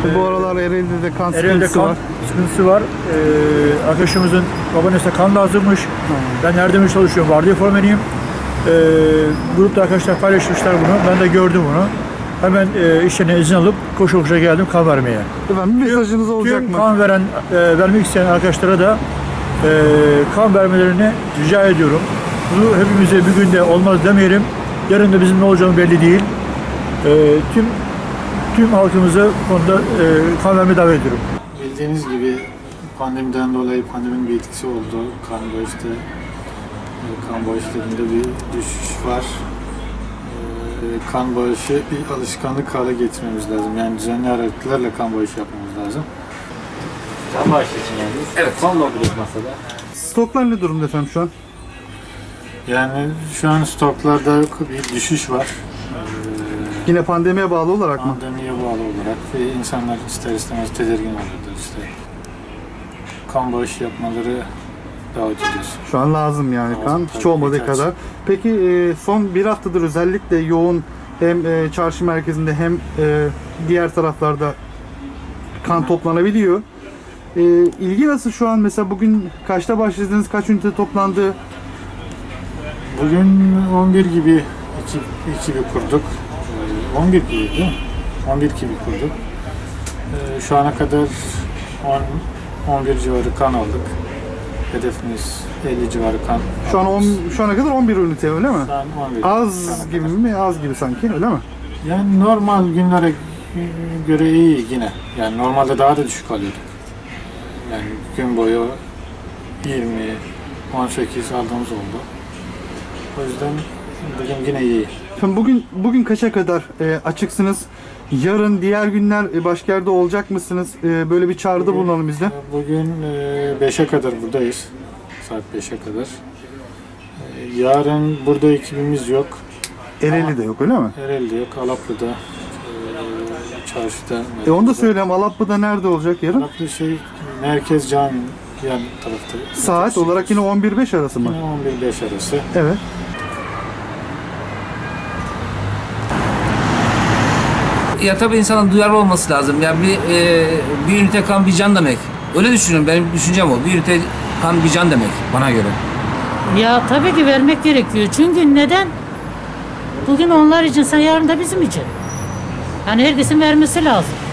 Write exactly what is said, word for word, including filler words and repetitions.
Bu aralar Ereğli'de de kan Ereğli'de sıkıntısı kan var. sıkıntısı var. Ee, arkadaşımızın babaannesine kan lazımmış. Hmm. Ben yardımcı çalışıyorum. Vardiya formeniyim. Ee, grupta arkadaşlar paylaşmışlar bunu. Ben de gördüm bunu. Hemen e, işlerine izin alıp koşu koşa geldim kan vermeye. Efendim mesajınız olacak Tüm mı? kan veren, e, vermek isteyen arkadaşlara da e, kan vermelerini rica ediyorum. Bu hepimize bir günde olmaz demeyelim. Yarın da bizim ne olacağını belli değil. E, tüm tüm halkımızı bu konuda e, kan vermeye davet ediyorum. Bildiğiniz gibi pandemiden dolayı pandeminin bir etkisi oldu. Kan bağışta, kan bağışlarında bir düşüş var. Kan bağışı bir alışkanlık hale getirmemiz lazım. Yani düzenli aralıklarla kan bağışı yapmamız lazım. Kan bağışı için yani. Evet. Kan dolduruyoruz masada. Stoklar ne durumda efendim şu an? Yani şu an stoklarda bir düşüş var. Yine pandemiye bağlı olarak mı? Pandemiye bağlı olarak ve insanlar ister istemez tedirgin oluyorlar işte. Kan bağışı yapmaları davet ediyoruz. Şu an lazım yani Lazım, kan, hiç tabii, olmadığı ihtiyaç. kadar. Peki e, son bir haftadır özellikle yoğun hem e, çarşı merkezinde hem e, diğer taraflarda kan toplanabiliyor. E, ilgi nasıl şu an? Mesela bugün kaçta başladınız? Kaç ünite toplandı? Bugün on bir gibi ekip, ekibi kurduk. on bir gibi değil mi? on bir gibi kurduk. Şu ana kadar on on bir civarı kan aldık. Hedefimiz elli civarı kan. Şu an on, şu ana kadar on bir ünite öyle mi? Şu an on bir Az gibi mi? Az gibi sanki öyle mi? Yani normal günlere göre iyi yine. Yani normalde daha da düşük alıyorduk. Yani gün boyu yirmi on sekiz aldığımız oldu. O yüzden bugün yine iyi. Efendim bugün bugün kaça kadar e, açıksınız? Yarın diğer günler e, başka yerde olacak mısınız? E, böyle bir çağrıda bulunalım biz de. Bugün beşe kadar buradayız. Saat beşe kadar. E, yarın burada ekibimiz yok. Ereğli'de yok öyle mi? Ereğli'de yok. Alaplı'da, e, çarşıda. E onu da söyleyeyim. Alaplı'da nerede olacak yarın? Alaplı şey, Merkez Cami yan tarafta. Saat olarak yine on bir beş arası mı? Yine on bir beş arası. Evet. Ya tabii insanın duyarlı olması lazım. Ya bir e, bir ünite kan bir can demek. Öyle düşünüyorum. Benim düşüncem o. Bir ünite kan bir can demek bana göre. Ya tabii ki vermek gerekiyor. Çünkü neden? Bugün onlar için, sen yarın da bizim için. Yani herkesin vermesi lazım.